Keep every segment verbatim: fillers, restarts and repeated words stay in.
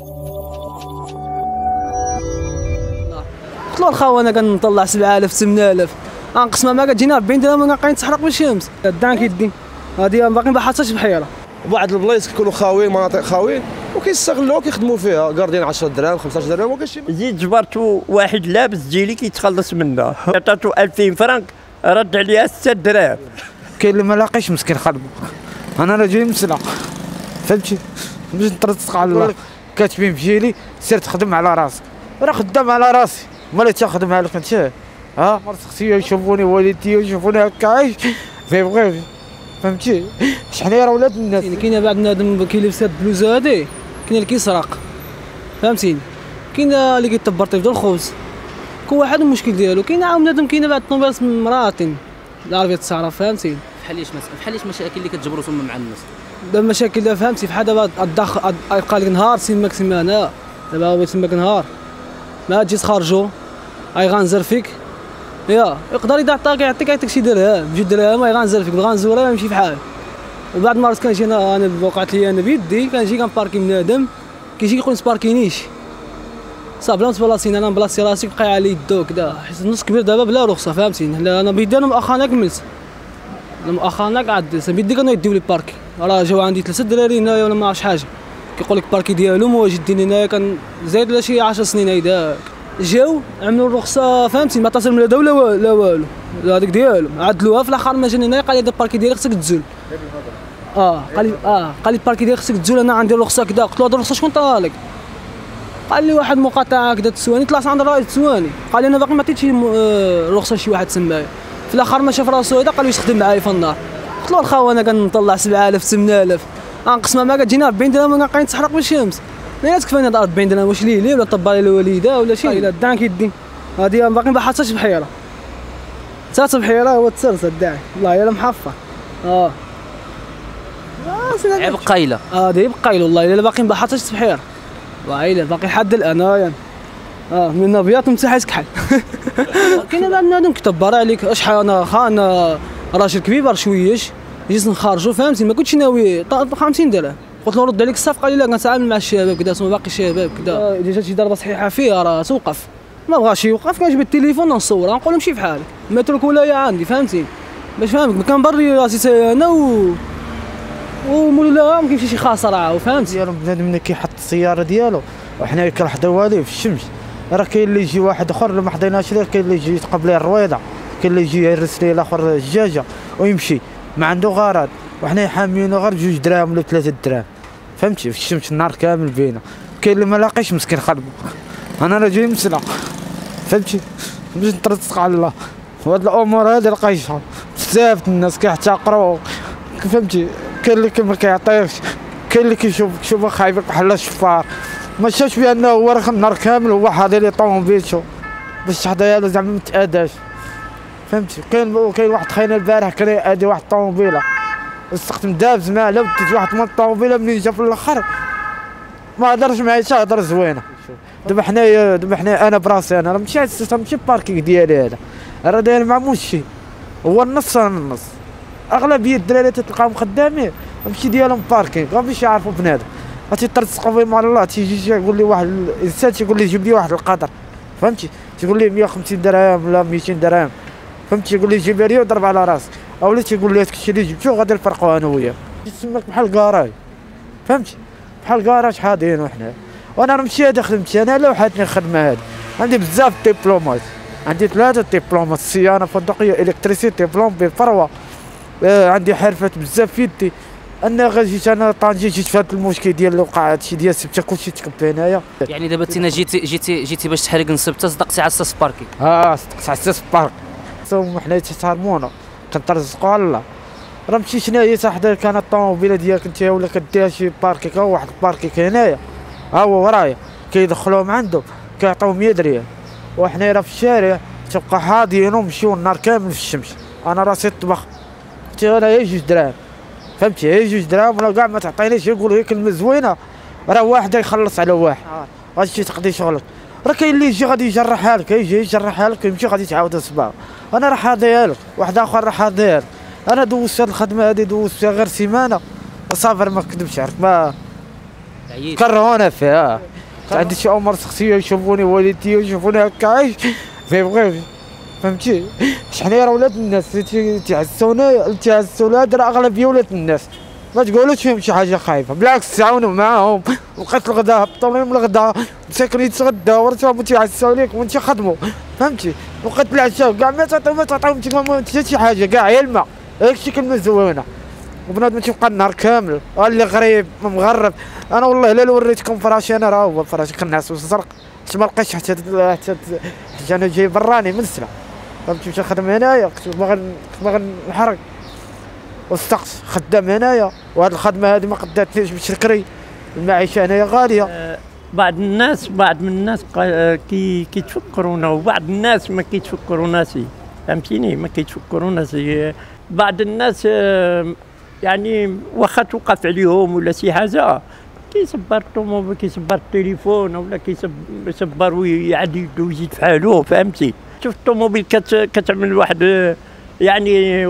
قلت له الخاوه انا كنطلع سبعة آلاف ثمانية آلاف غنقسمها معاك تجينا أربعين درهم وغنبقى نتحرق بالشمس دان كيدي هادي باقي ما حطش بحيره. بعض البلايص كيكونوا خاويين مناطق خاويين وكيستغلوها كيخدموا فيها قاردين عشرة دراهم خمسطاش درهم وكاين زيد جبرتو واحد لابس جيلي كيتخلص منها عطاتو ألفين فرنك رد عليها ستة دراهم. كاين اللي ما لاقيش مسكين خدمه انا راه جاي مسلق فهمتي باش نترزق على الله كاتبين في جيلي سير تخدم على راسك راه خدام على راسي مالي تخدم عليك انت ها مرتي يشوفوني والدتي يشوفوني هكا عايش فيبغيو فهمتي شحال راه ولاد الناس. كاين بعض بنادم كيلبس هاد البلوزه هادي كاين اللي كيسرق فهمتيني كاين اللي كيطبر طيف الخبز كل واحد المشكل ديالو. كاين عاود بنادم كاين بعض الطوموبيلات مراتين لا عرفت تعرف فهمتيني بحال بحال مشاكل اللي كتجبروا تما مع الناس دابا المشاكل دابا فهمتي بحال دابا الدخل يبقى لك نهار سيماك سيمانه دابا هو يسماك نهار ما تجي تخرجوا اي غنزر فيك يا يقدر يعطيك يعطيك يعطيك شي درهم بجوج دراهم اي غنزر فيك بغا نزوره يمشي بحال. وبعض المرات كنجي انا انا وقعت لي انا بيدي كنجي كنباركي بنادم كيجي كيقول نسباركينيش صافي بلا نتبلاصيني انا نبلاصي راسي بقى على يدو كدا حيت النص كبير دابا بلا رخصه فهمتيني. انا بيدي انا مؤخرا كملت انا مؤخرا قعد بيدي كانوا يديو لي باركي راه جاو عندي ثلاثه دراري هنايا ولا ما عرفتش حاجه كيقول لك باركي ديالهم واجدين هنايا كان زايد ولا شي عشر سنين هيداك جاو عملوا الرخصه فهمتي ما اتصل من لا والو لا والو هذيك ديالهم عدلوها في الاخر ما جاني هنايا قال لي هذا الباركي ديالك خصك تزول اه قال لي اه قال لي الباركي ديالك خصك تزول انا عندي الرخصه كذا. قلت له هذه الرخصه شكون طالك؟ قال لي واحد مقاطعه كذا تسواني طلعت عند الرائد تسواني قال لي انا باقي ما عطيتش الرخصه لشي واحد تسمايا. في الاخر ما شاف راسو هذا قال لي واش تخدم معايا في النار. قلت له الخاوه انا كنطلع سبعة آلاف ثمانية آلاف غنقسمها معاك تجينا أربعين درهم وغنبقى نتحرق بالشمس. لا تكفينا هاد أربعين درهم واش ليه ليه ولا طبا لي الوالده ولا شي الا دان كيدي هادي باقي ما حطش بحيره ثلاث بحيره هو تسرس الداعي والله الا محفر اه عيب قايله اه دايب قايله والله الا باقي ما حطش بحيره والله الا باقي حد الان يعني اه من نبيات مساحه كحل. كاين بعض بنادم كيطبر عليك شحال انا خا انا راجل كبير شويش جيت نخرجوا فهمتي ما كنتش ناوي خمسين درهم قلت له رد عليك الصفقه قال لي لا كنتعامل مع الشباب كذا سما باقي شباب كذا اذا جات شي ضربه صحيحه فيها راه توقف ما بغاش يوقف كنجيب التليفون نصور نقول له مشي بحالك ما ترك ولايه عندي فهمتي باش فهمك كنبري راسي انا و ومولاها ما كيمشي شي خاسر عاو فهمتي ديالهم بنادم ملي كيحط السياره ديالو وحنا كنحضروا عليه في الشمس راه كاين اللي يجي واحد اخر ما حضيناش ليه كاين اللي يجي يتقبل ليه الرويضه كاين اللي يجي يهرس ليه الاخر الدجاجه ويمشي ما عنده غرض وحنا حامينو غير بجوج دراهم ولا ثلاثه دراهم فهمتي في الشمس النهار كامل بينا. كاين اللي ما لاقيش مسكين خدمه انا راه جاي مسلق فهمتي باش نترزق على الله. وهاد الامور هادي لقيتها بزاف الناس كيحتقروا فهمتي كاين اللي ما كيعطيكش كاين اللي كيشوف كيشوفك خايبك بحال الشفار ما شافش بانه هو راه النهار كامل هو حاضر لي طوموبيلتو باش تحضيها له زعما ما تاداش فهمتي. كاين كاين واحد خاينا البارح كان يادي واحد الطوموبيله استخدم دابز ماله وديت واحد من الطوموبيله منين جا في الاخر ما هضرش معايا حتى هضره زوينه. دابا حنايا دابا حنايا انا براسي انا راه ماشي ماشي الباركينغ ديالي هذا راه داير مع موشي هو النص انا النص اغلبيه الدراري تلقاهم خدامين ماشي ديالهم باركينغ غير باش يعرفوا بنادم غتيترزقوا فيه مع الله تيجي يقول لي واحد الانسان تيقول لي جيب لي واحد القدر فهمتي تيقول لي مية وخمسين درهم ولا ميتين درهم فهمتي يقول لي جيب لي وضرب على راسك اولا تيقول لي هذاك الشيء اللي جبتو غادي نفرقوا انا وياك يسمك بحال كراج فهمتي بحال كراج حاضرين وحنا وانا راه ماشي هذا خدمتي انا لا وحدني الخدمه هذه عندي بزاف ديبلومات عندي ثلاثه ديبلومات صيانه فندقيه الكتريسيتي بلومبي فروه آه عندي حرفات بزاف في يدي انا غير جيت انا طنجي جيت في هذا المشكل ديال اللي وقع هادشي ديال سبته كلشي تكب هنايا. يعني دابا تينا جيتي جيتي جيتي باش تحرق نسبته صدقتي على الساس باركي اه صدقت على الساس بارك حنا تيتهرمونا كنترزقوا على الله راه مشيت هنايا حتى حدا كانت الطوموبيله ديالك انت ولا كديها شي باركي ها واحد الباركي هنايا ها هو ورايا كيدخلوهم عنده كيعطيو مية ريال وحنا راه في الشارع تبقى حاضيين ونمشيو النهار كامل في الشمس انا راسي طبخ انا هي جوج دراهم فهمتي هي جوج دراهم ولا كاع ما تعطينيش يقولوا هي كلمه زوينه راه واحد يخلص على واحد غتمشي تقضي شغلك راه كاين اللي يجي غادي يجرحها لك يجي يجرحها لك يمشي غادي تعاود صباغ انا راه حاضيها لك واحد اخر راه حاضيها لك انا دوزت هاد الخدمه هادي دوزتها غير سيمانه صافي ما كذبش عليك ما عييت كرهونا فيها. عندي شي امور شخصيه يشوفوني والدتي يشوفوني هكا عايش ما يبغيوش فهمتي. حنايا راه ولاد الناس تيعسونا تيعسونا راه اغلبيه ولاد الناس ما تقولوش فيهم شي حاجه خايبه بالعكس تعاونوا معاهم. وقت الغدا هبطوا لهم الغدا مساكن يتغداو ورتهم تيعساو ليك وانت خدموا فهمتي. وقت العشاء كاع ما تعطيو ما تعطيهم حتى شي حاجه كاع هي الماء هاك شي كلمه زوينه. وبنادم تيبقى النهار كامل اللي غريب مغرب. انا والله الا وريتكم فراشي انا راه هو فراشي كنعس وزرق باش ما لقيتش حتى حتى حتى انا جاي براني من السنه فهمتي. باش نخدم هنايا كنت باغي باغي نحرق والسقس خدام هنايا وهاد الخدمه هادي ما قداتنيش بشكري. المعيشه هنايا غاليه. أه بعض الناس بعض من الناس كي كيتفكرونا وبعض الناس ما كيتفكروناش فهمتيني ما كيتفكروناش. بعض الناس أه يعني واخا توقف عليهم ولا شي حاجه كيصبر الطوموبيل كيصبر التليفون ولا كيصبر ويعاد يدو يزيد في حالو فهمتي. شوف الطوموبيل كت كتعمل واحد يعني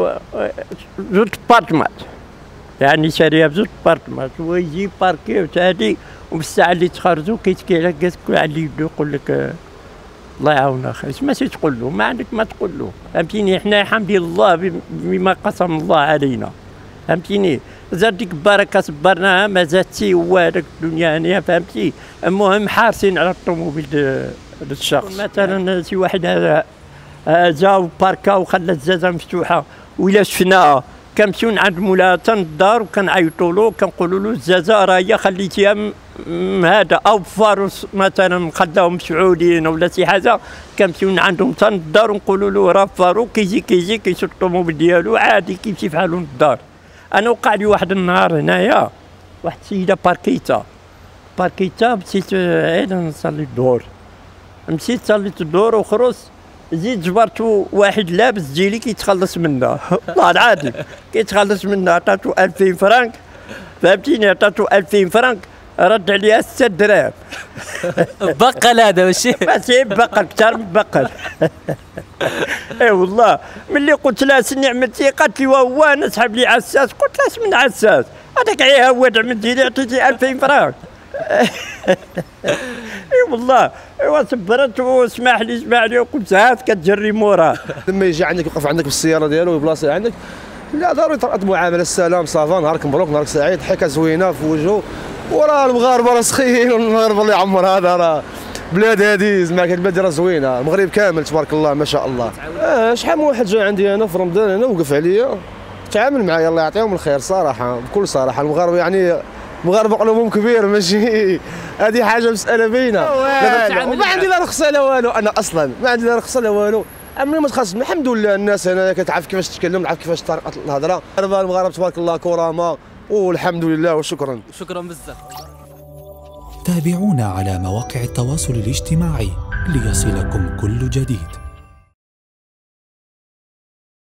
زوج بارتمات يعني شاريها بزوج بارتمات ويجي باركي وتهادي وبالساعه اللي تخرجوا كيتكي على كاع اللي يدو يقول لك الله يعاون اخي ماشي تقول له ما عندك ما تقول له فهمتيني. حنا الحمد لله بما قسم الله علينا فهمتيني. زاد ديك البركه صبرناها ما زادتي هو هذاك الدنيا هانيه فهمتي. المهم حارسين على الطوموبيل هذا الشخص. مثلا شي واحد هذا جا وباركا وخلى الزازه مفتوحه وإلا شفناها كنمشيو عند مولاها حتى للدار وكنعيطوا له كنقولوا له الزازه راه هي خليتيها هذا او فاروس مثلا خلاهم مسعودين ولا شي حاجه كنمشيو عندهم حتى للدار ونقولوا له راه فاروق كيجي كيجي كيشد الطوموبيل ديالو عادي كيمشي في حالو للدار. انا وقع لي واحد النهار هنايا واحد السيده باركيتا باركيتا مشيت عيد نصلي الظهر مشيت صليت الظهر وخرجت زيد جبرت واحد لابس جيلي كيتخلص منها والله العظيم كيتخلص منها عطاتو ألفين فرانك فهمتيني. عطاتو ألفين فرانك رد عليها ستة دراهم. بقل هذا ماشي ماشي بقل كثر من بقل. اي والله ملي قلت لها سني عملتي قالت لي وهو انا سحب لي عساس قلت لها اسمن عساس هذاك عيا هو عملتي لي عطيتي ألفين فرانك. اي والله ايوا صبرت واسمح لي اسمح لي وقلت هات كتجري موراه. لما يجي عندك يوقف عندك بالسياره ديالو ويبلاصي عندك لا ضروري تلقى معامله السلام صافا نهارك مبروك نهارك سعيد ضحكه زوينه في وجهه. وراه المغاربه راه سخيين والمغاربه اللي عمر هذا راه بلاد هادي زعما البلاد راه زوينه المغرب كامل تبارك الله ما شاء الله. اه شحال من واحد جاي عندي انا في رمضان هنا وقف عليا تعامل معايا الله يعطيهم الخير صراحه بكل صراحه. المغاربه يعني المغاربه قلوبهم كبير ماشي هذه حاجه مساله باينه. ما عندي لا رخصه لا والو انا اصلا ما عندي لا رخصه لا والو. عمري ما تخصص الحمد لله الناس هنا كتعرف كيفاش تتكلم تعرف كيفاش طريقه الهضره. المغاربه تبارك الله كرامه والحمد لله وشكرا. شكرا بزاف. تابعونا على مواقع التواصل الاجتماعي ليصلكم كل جديد.